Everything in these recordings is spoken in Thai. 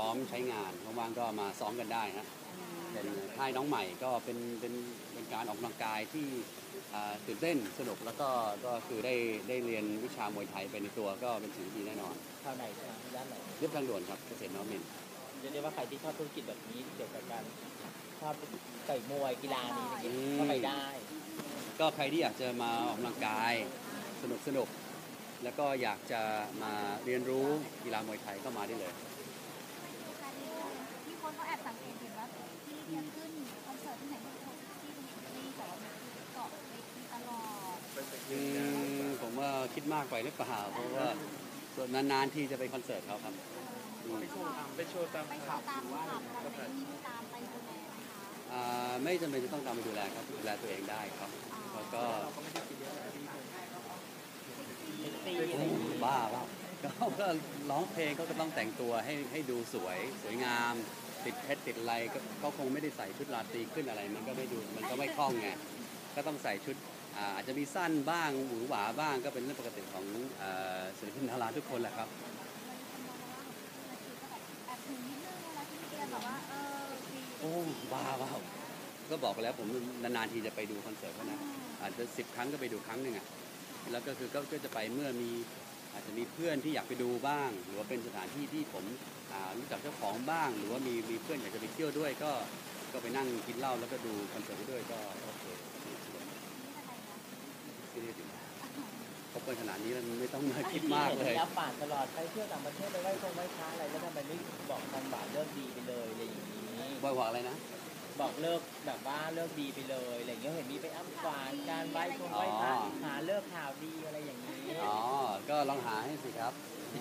อมใช้งานว่างๆก็มาซ้อมกันได้ฮะเป็นค่ายน้องใหม่ก็เป็นการออกกำลังกายที่ตื่นเต้นสนุกแล้วก็คือได้เรียนวิชามวยไทยไปในตัวก็เป็นสิ่งที่ดีแน่นอนแถวไหนครับย่านไหนเรียบทางด่วนครับเกษตรนวมินทร์เรียกได้ว่าใครที่ชอบธุรกิจแบบนี้เกี่ยวกับการชอบต่อยมวยกีฬานี้ก็ไปได้ก็ใครที่อยากจะมาออกกำลังกายสนุกแล้วก็อยากจะมาเรียนรู้กีฬามวยไทยก็มาได้เลยที่คนเขาแอบสังเกตเห็นว่าที่จะขึ้นคอนเสิร์ตที่ไหนก็ที่นี่แต่ว่าเกาะเวทีตลอดผมว่าคิดมากไปหรือเปล่าเพราะว่าส่วนนานๆที่จะไปคอนเสิร์ตเขาครับไปโชว์ตามข่าวว่าอะไรมีตามไปดูแลนะคะไม่จำเป็นจะต้องตามไปดูแลครับดูแลตัวเองได้ครับแล้วก็บ้าก็ร้องเพลงก็ต้องแต่งตัวให้ดูสวยงามติดเพชรติดอะไรก็คงไม่ได้ใส่ชุดราตรีขึ้นอะไรมันก็ไม่ดูมันก็ไม่คล่องไงก็ต้องใส่ชุดอาจจะมีสั้นบ้างหวือหวาบ้างก็เป็นเรื่องปกติของศิลปินดาราทุกคนแหละครับโอ้บ้าก็บอกไปแล้วผมนานๆทีจะไปดูคอนเสิร์ตเขานะอาจจะ10 ครั้งก็ไปดูครั้งหนึ่งอ่ะแล้วก็คือก็จะไปเมื่อมีอาจจะมีเพื่อนที่อยากไปดูบ้างหรือว่าเป็นสถานที่ที่ผมรู้จักเจ้าของบ้างหรือว่ามีเพื่อนอยากจะไปเที่ยวด้วยก็ไปนั่งกินเหล้าแล้วก็ดูคอนเสิร์ตไปด้วยก็โอเคที่นี่ถึงคบกันขนาดนี้แล้วไม่ต้องมาคิดมากเลยรับปากตลอดไปเที่ยวต่างประเทศไปไหว้พระอะไรแล้วทำไมไม่บอกทางบ่าเลิกดีไปเลยอะไรอย่างนี้บอกอะไรนะบอกเลิกแบบว่าเลิกดีไปเลยอะไรอย่างเงี้ยเห็นมีไปอ้ำขวานการไหว้พระหาเลิกข่าวดีอะไรอย่างนี้ก็ลองหาให้สิครับ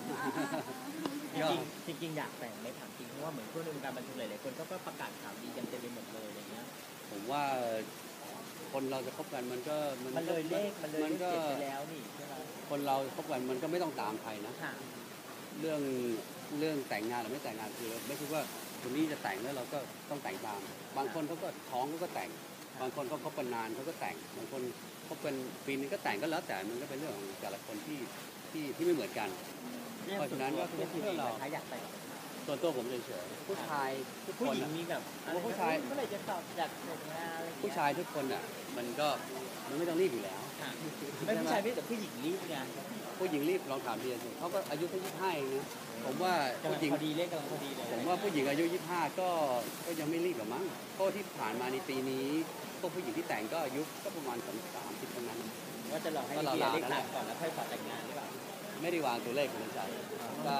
จริงอยากแต่งไม่ถามจริงเพราะว่าเหมือนคนในวงการบันเทิงหลายๆคนก็ประกาศข่าวดีกันเต็มไปหมดเลยอะไรเงี้ยผมว่าคนเราจะคบกันมันเลยเลขมันเลยเจ็ดไปแล้วนี่ใช่ไหมคนเราคบกันมันก็ไม่ต้องตามใครนะเรื่องแต่งงานหรือไม่แต่งงานคือไม่ใช่ว่าคนนี้จะแต่งแล้วเราก็ต้องแต่งตามบางคนเขาก็ท้องเขาก็แต่งบางคนเขาคบกันนานเขาก็แต่งบางคนคบกันปีนึงก็แต่งก็แล้วแต่มันก็เป็นเรื่องของแต่ละคนที่ไม่เหมือนกันเพราะฉะนั้นก็คือเพื่อเราอยากแต่งส่วนตัวผมเฉยๆผู้ชายทุกคนมีแบบผู้ชายเมื่อไหร่จะตอบจากแต่งงานอะไรผู้ชายทุกคนอ่ะมันไม่ต้องรีบอยู่แล้วไม่ผู้ชายไม่แต่ผู้หญิงรีบไงผู้หญิงรีบลองถามดีสิเขาก็อายุแค่25เองนะผมว่าผู้หญิงพอดีเลขกำลังพอดีเลยผมว่าผู้หญิงอายุ25ก็ยังไม่รีบหรอกมั้งเพราะที่ผ่านมาในปีนี้พวกผู้หญิงที่แต่งก็อายุก็ประมาณ30ประมาณนั้นว่าจะหลอกให้เรียนเลขหลักก่อนแล้วค่อยขอแต่งงานหรือเปล่าไม่ได้วางตัวเลขในใจก็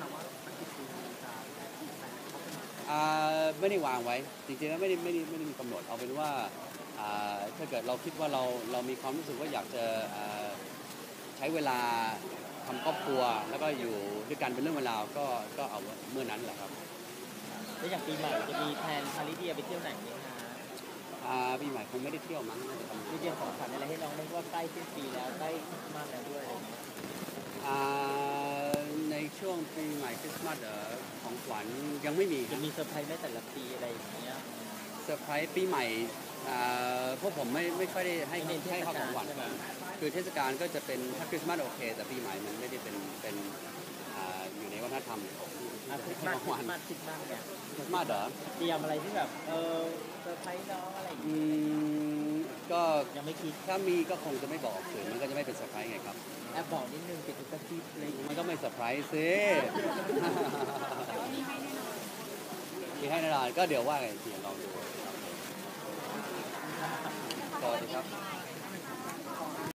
ไม่ได้วางไว้จริงๆแล้วไม่ได้มีกำหนดเอาเป็นว่าถ้าเกิดเราคิดว่าเรามีความรู้สึกว่าอยากจะใช้เวลาทำครอบครัวแล้วก็อยู่ด้วยกันเป็นเรื่องเวลาก็เอาเมื่อนั้นแหละครับแล้วอย่างปีใหม่จะมีแพลนพาริเดียไปเที่ยวไหนไหมคะปีใหม่คงไม่ได้เที่ยวมั้งน่าจะทำงานมีเตรียมของขวัญอะไรให้น้องไหมว่าใกล้สิ้นปีแล้วใกล้มากแล้วด้วยอะไรอย่างเงี้ยในช่วงปีใหม่คริสต์มาสของขวัญยังไม่มีจะมีเซอร์ไพรส์ในแต่ละปีอะไรอย่างเงี้ยเซอร์ไพรส์ปีใหม่พวกผมไม่ค่อยได้ให้ข้าวของขวัญคือเทศกาลก็จะเป็นถ้าคริสต์มาสโอเคแต่ปีใหม่มันไม่ได้เป็นอยู่ในวัฒนธรรมของคริสต์มาสเนี่ยคริสต์มาสเหรอเตรียมอะไรที่แบบเซอร์ไพรส์น้องอะไรอย่างเงี้ยก็ยังไม่คิดถ้ามีก็คงจะไม่บอกสื่อมันก็จะไม่เป็นเซอร์ไพรส์ไงครับแอบบอกนิดนึงเป็นตุ๊กตาซีอะไรมันก็ไม่เซอร์ไพรส์สิมีให้แน่นอนก็เดี๋ยวว่ากันทีลองดูสวัสดีครับ